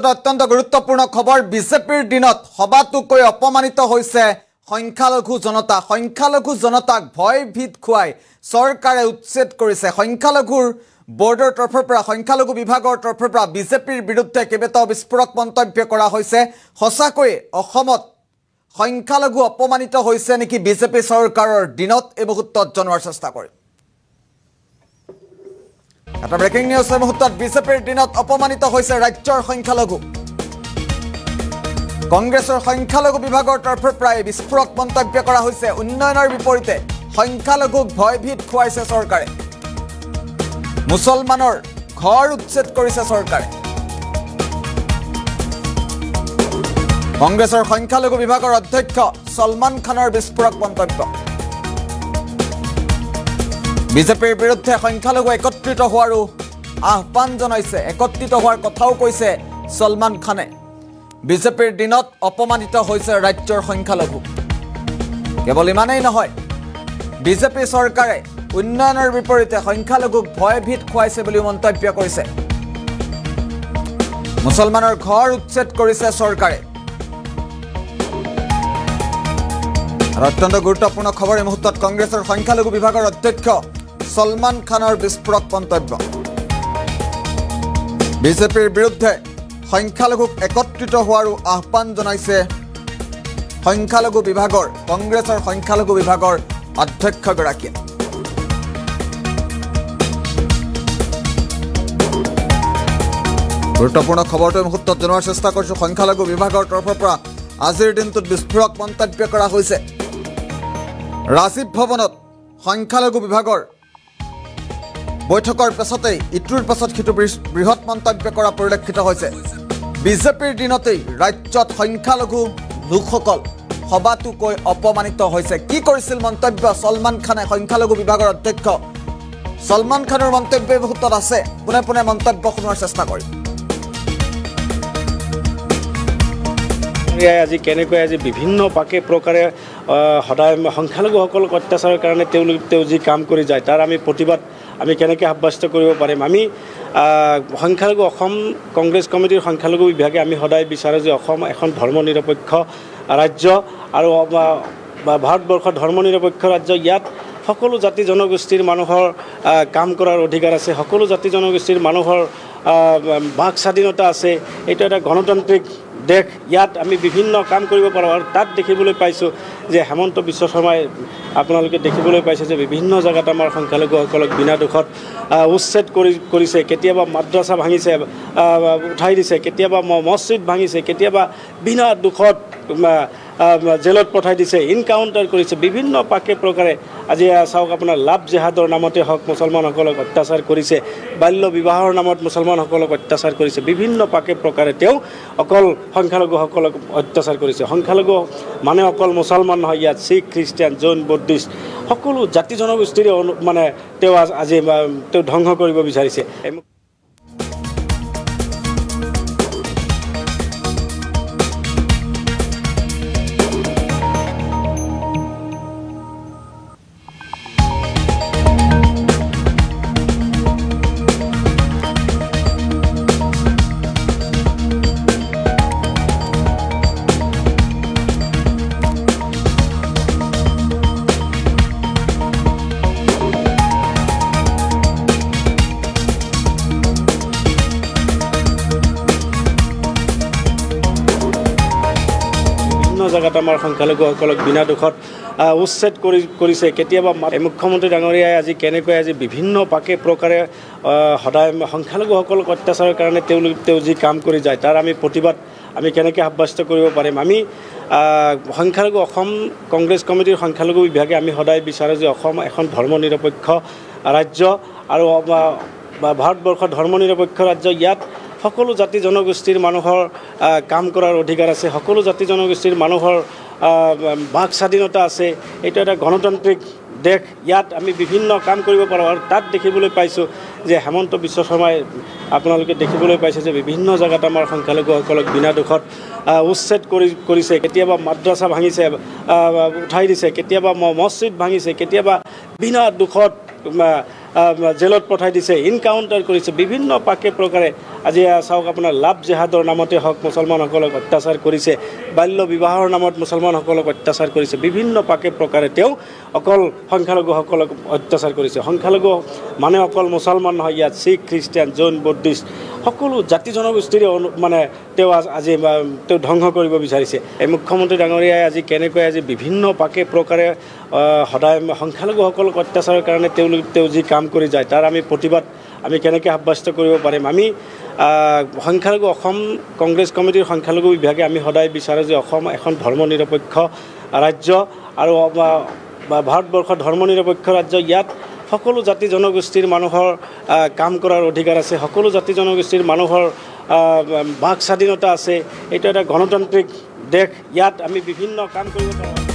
ক্ষেত্ৰত অত্যন্ত গুৰুত্বপূৰ্ণ খবৰ বিজেপিৰ দিনত সবাতোকৈ অপমানিত হৈছে সংখ্যালঘু জনতাক ভয়ভীত খুৱাই চৰকাৰে উচ্ছেদ কৰিছে সংখ্যালঘুৰ বৰ্ডৰ তৰফৰ পৰা সংখ্যালঘু বিভাগৰ তৰফৰ পৰা বিজেপিৰ বিৰুদ্ধে কেইবাটাও বিস্ফোৰক মন্তব্য কৰা হৈছে সঁচাকৈ অসমত সংখ্যালঘু অপমানিত হৈছে নেকি বিজেপি চৰকাৰৰ দিনত এই মুহূৰ্তত জনোৱাৰ চেষ্টা কৰিম এটা ব্ৰেকিং নিউজ এই মুহূৰ্তত বিজেপিৰ দিনত অপমানিত হৈছে ৰাজ্যৰ সংখ্যালঘু কংগ্ৰেছৰ সংখ্যালঘু বিভাগৰ তৰফৰ পৰা বিস্ফোৰক মন্তব্য কৰা হৈছে উন্নয়নৰ বিপৰীতে সংখ্যালঘুক ভয়ভীত খুৱাইছে চৰকাৰে মুছলমানৰ ঘৰ উচ্ছেদ কৰিছে চৰকাৰে কংগ্ৰেছৰ সংখ্যালঘু বিভাগৰ অধ্যক্ষ সলমান খানৰ বিস্ফোৰক মন্তব্য বিজেপিৰ বিৰুদ্ধে সংখ্যালঘু একত্ৰিত হোৱাৰো আহ্বান জনাইছে একত্ৰিত হোৱাৰ কথাও কৈছে সলমান খানে বিজেপিৰ দিনত অপমানিত হৈছে ৰাজ্যৰ সংখ্যালঘু কেৱল ইমানেই নহয় বিজেপি চৰকাৰে উন্নয়নৰ বিপৰীতে সংখ্যালঘুক ভয়ভীত খুৱাইছে বুলি মন্তব্য কৰিছে মুছলমানৰ ঘৰ উচ্ছেদ কৰিছে চৰকাৰে অত্যন্ত গুৰুত্বপূৰ্ণ খবৰ এই মুহূৰ্তত কংগ্ৰেছৰ সংখ্যালঘু বিভাগৰ অধ্যক্ষ সলমান খানৰ বিস্ফোৰক মন্তব্য বিজেপিৰ বিৰুদ্ধে সংখ্যালঘুক একত্ৰিত হোৱাৰো আহ্বান জনাইছে সংখ্যালঘু বিভাগৰ কংগ্ৰেছৰ সংখ্যালঘু বিভাগৰ অধ্যক্ষগৰাকীয়ে গুৰুত্বপূৰ্ণ খবৰটো মুহূৰ্তত জনোৱাৰ চেষ্টা কৰিছোঁ সংখ্যালঘু বিভাগৰ তৰফৰ পৰা আজিৰ দিনটোত বিস্ফোৰক মন্তব্য কৰা হৈছে ৰাজীৱ ভৱনত সংখ্যালঘু বিভাগৰ বৈঠকৰ পাছতেই ইটোৰ পাছত সিটো বৃহৎ মন্তব্য কৰা পৰিলক্ষিত হৈছে বিজেপিৰ দিনতেই ৰাজ্যত সংখ্যালঘু লোকসকল সবাতোকৈ অপমানিত হৈছে কি কৰিছিল মন্তব্য সলমান খানে সংখ্যালঘু বিভাগৰ অধ্যক্ষ সলমান খানৰ মন্তব্য মুহূৰ্তত আছে পুনে পুনে মন্তব্য শুনোৱাৰ চেষ্টা কৰিম আজি কেনেকৈ আজি বিভিন্ন পাকে প্ৰকাৰে সদায় সংখ্যালঘুসকলক অত্যাচাৰৰ কাৰণে তেওঁ যি কাম কৰি যায় তাৰ আমি প্ৰতিবাদ আমি কেনেকৈ সাব্যস্ত কৰিব পাৰিম আমি সংখ্যালঘু অসম কংগ্ৰেছ কমিটিৰ সংখ্যালঘু বিভাগে আমি সদায় বিচাৰোঁ যে অসম এখন ধৰ্মনিৰপেক্ষ ৰাজ্য আৰু ভাৰতবৰ্ষৰ ধৰ্মনিৰপেক্ষ ৰাজ্য ইয়াত সকলো জাতি জনগোষ্ঠীৰ মানুহৰ কাম কৰাৰ অধিকাৰ আছে সকলো জাতি জনগোষ্ঠীৰ মানুহৰ বাক স্বাধীনতা আছে এইটো এটা গণতান্ত্ৰিক দেশ ইয়াত আমি বিভিন্ন কাম কৰিব পাৰোঁ আৰু তাত দেখিবলৈ পাইছোঁ যে হেমন্ত বিশ্ব শৰ্মাই আপোনালোকে দেখিবলৈ পাইছে যে বিভিন্ন জেগাত আমাৰ সংখ্যালঘুসকলক বিনা দুখত উচ্ছেদ কৰিছে কেতিয়াবা মাদ্ৰাছা ভাঙিছে উঠাই দিছে কেতিয়াবা মছজিদ ভাঙিছে কেতিয়াবা বিনা দুখত জেলত পঠাই দিছে ইনকাউণ্টাৰ কৰিছে বিভিন্ন পাকে প্ৰকাৰে আজি চাওক আপোনাৰ লাভ জেহাদৰ নামতে হওক মুছলমানসকলক অত্যাচাৰ কৰিছে বাল্য বিবাহৰ নামত মুছলমানসকলক অত্যাচাৰ কৰিছে বিভিন্ন পাকে প্ৰকাৰে তেওঁ অকল সংখ্যালঘুসকলক অত্যাচাৰ কৰিছে সংখ্যালঘু মানে অকল মুছলমান নহয় ইয়াত শিখ খ্ৰীষ্টিয়ান জৈন বুদ্ধিষ্ট সকলো জাতি জনগোষ্ঠীৰে মানে তেওঁ আজি তেওঁ ধ্বংস কৰিব বিচাৰিছে জেগাত আমাৰ সংখ্যালঘুসকলক বিনা দুখত উচ্ছেদ কৰিছে কেতিয়াবা মুখ্যমন্ত্ৰী ডাঙৰীয়াই আজি কেনেকৈ আজি বিভিন্ন পাকে প্ৰকাৰে সদায় সংখ্যালঘুসকলক অত্যাচাৰৰ কাৰণে তেওঁ যি কাম কৰি যায় তাৰ আমি প্ৰতিবাদ আমি কেনেকৈ সাব্যস্ত কৰিব পাৰিম আমি সংখ্যালঘু অসম কংগ্ৰেছ কমিটিৰ সংখ্যালঘু বিভাগে আমি সদায় বিচাৰোঁ যে অসম এখন ধৰ্মনিৰপেক্ষ ৰাজ্য আৰু ভাৰতবৰ্ষৰ ধৰ্মনিৰপেক্ষ ৰাজ্য ইয়াত সকলো জাতি জনগোষ্ঠীৰ মানুহৰ কাম কৰাৰ অধিকাৰ আছে সকলো জাতি জনগোষ্ঠীৰ মানুহৰ বাক স্বাধীনতা আছে এইটো এটা গণতান্ত্ৰিক দেশ ইয়াত আমি বিভিন্ন কাম কৰিব পাৰোঁ আৰু তাত দেখিবলৈ পাইছোঁ যে হেমন্ত বিশ্ব শৰ্মাই আপোনালোকে দেখিবলৈ পাইছে যে বিভিন্ন জেগাত আমাৰ সংখ্যালঘুসকলক বিনা দুখত উচ্ছেদ কৰিছে কেতিয়াবা মাদ্ৰাছা ভাঙিছে উঠাই দিছে কেতিয়াবা মছজিদ ভাঙিছে কেতিয়াবা বিনা দুখত জেলত পঠাই দিছে, ইনকাউণ্টাৰ কৰিছে, বিভিন্ন পাকে প্ৰকাৰে আজি চাওক আপোনাৰ লাভ জেহাদৰ নামতে হওক মুছলমানসকলক অত্যাচাৰ কৰিছে, বাল্য বিবাহৰ নামত মুছলমানসকলক অত্যাচাৰ কৰিছে, বিভিন্ন পাকে প্ৰকাৰে তেওঁ অকল সংখ্যালঘুসকলক অত্যাচাৰ কৰিছে। সংখ্যালঘু মানে অকল মুছলমান নহয়, ইয়াত শিখ, খ্ৰীষ্টিয়ান, জৈন, বুদ্ধিষ্ট সকলো জাতি জনগোষ্ঠীৰে মানে তেওঁ আজি তেওঁ ধ্বংস কৰিব বিচাৰিছে। এই মুখ্যমন্ত্ৰী ডাঙৰীয়াই আজি কেনেকৈ আজি বিভিন্ন পাকে প্ৰকাৰে সদায় সংখ্যালঘুসকলক অত্যাচাৰৰ কাৰণে তেওঁ যি কাম কৰি যায় তাৰ আমি প্ৰতিবাদ আমি কেনেকৈ সাব্যস্ত কৰিব পাৰিম। আমি সংখ্যালঘু অসম কংগ্ৰেছ কমিটিৰ সংখ্যালঘু বিভাগে আমি সদায় বিচাৰোঁ যে অসম এখন ধৰ্মনিৰপেক্ষ ৰাজ্য আৰু ভাৰতবৰ্ষৰ ধৰ্মনিৰপেক্ষ ৰাজ্য। ইয়াত সকলো জাতি জনগোষ্ঠীৰ মানুহৰ কাম কৰাৰ অধিকাৰ আছে, সকলো জাতি জনগোষ্ঠীৰ মানুহৰ বাক স্বাধীনতা আছে। এইটো এটা গণতান্ত্ৰিক দেশ, ইয়াত আমি বিভিন্ন কাম কৰিব পাৰোঁ।